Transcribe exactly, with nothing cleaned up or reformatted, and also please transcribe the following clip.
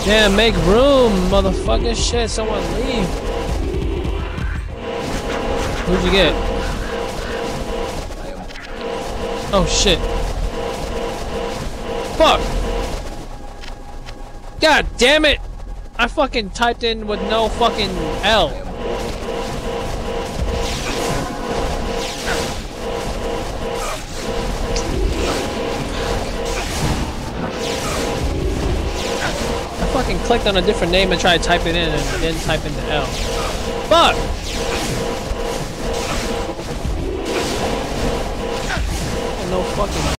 Damn, make room, motherfucker. Shit, someone leave. Who'd you get? Oh shit. Fuck! God damn it! I fucking typed in with no fucking L. I fucking clicked on a different name and tried to type it in and then type in the L. Fuck! No fucking